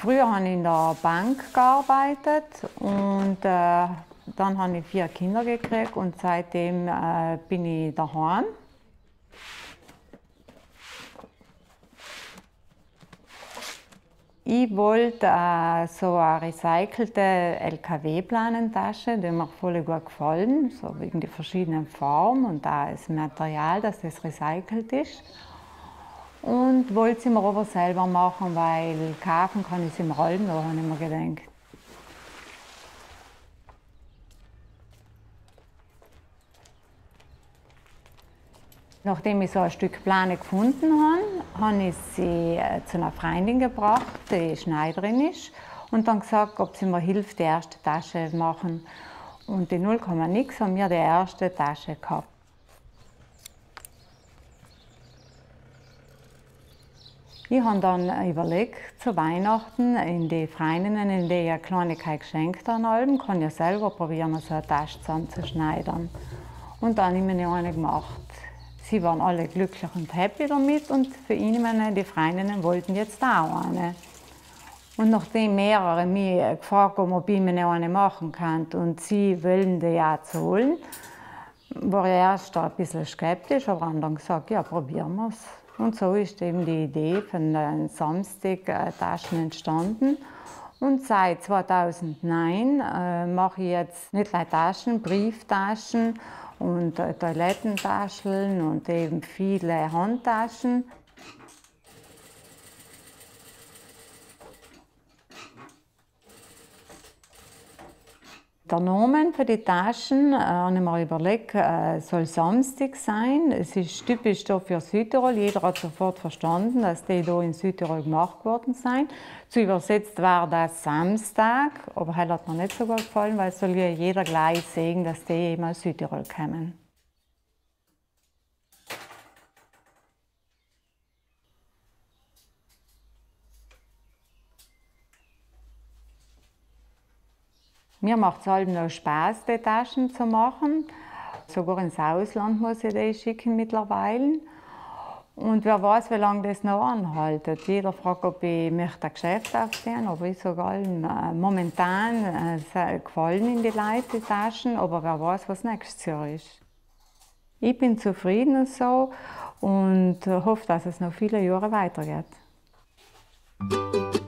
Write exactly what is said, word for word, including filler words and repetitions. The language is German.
Früher habe ich in der Bank gearbeitet und äh, dann habe ich vier Kinder gekriegt und seitdem äh, bin ich daheim. Ich wollte äh, so eine recycelte L K W-Planentasche, die mir voll gut gefallen, so wegen der verschiedenen Formen und auch das Material, dass das recycelt ist. Und wollte sie mir aber selber machen, weil kaufen kann ich sie im Rollen, da habe ich mir gedacht. Nachdem ich so ein Stück Plane gefunden habe, habe ich sie zu einer Freundin gebracht, die Schneiderin ist, und dann gesagt, ob sie mir hilft, die erste Tasche zu machen. Und die null Komma nix haben wir die erste Tasche gehabt. Ich habe dann überlegt, zu Weihnachten in die Freundinnen, in die ich eine Kleinigkeit geschenkt habe, kann ich selber probieren, so eine Tasche zusammenzuschneidern. Und dann habe ich mir eine gemacht. Sie waren alle glücklich und happy damit und für ihnen, die Freundinnen, wollten jetzt auch eine. Und nachdem mehrere mich gefragt haben, ob ich mir eine machen kann und sie wollen die auch zu holen, war ich erst ein bisschen skeptisch, aber haben dann gesagt, ja, probieren wir es. Und so ist eben die Idee von den Samstag-Taschen entstanden. Und seit zweitausendneun äh, mache ich jetzt nicht nur Taschen, Brieftaschen und äh, Toilettentaschen und eben viele Handtaschen. Der Name für die Taschen äh, habe ich mir überlegt, äh, soll Samstag sein. Es ist typisch hier für Südtirol. Jeder hat sofort verstanden, dass die hier in Südtirol gemacht worden sind. Zu übersetzt war das Samstag, aber das hat mir nicht so gut gefallen, weil es soll ja jeder gleich sehen, dass die eben aus Südtirol kommen. Mir macht es halt noch Spaß, die Taschen zu machen. Sogar ins Ausland muss ich die schicken mittlerweile. Und wer weiß, wie lange das noch anhaltet. Jeder fragt, ob ich möchte ein Geschäft aufziehen, aber ich sage allen, äh, momentan äh, gefallen in die Leute die Taschen, aber wer weiß, was nächstes Jahr ist. Ich bin zufrieden so und hoffe, dass es noch viele Jahre weitergeht.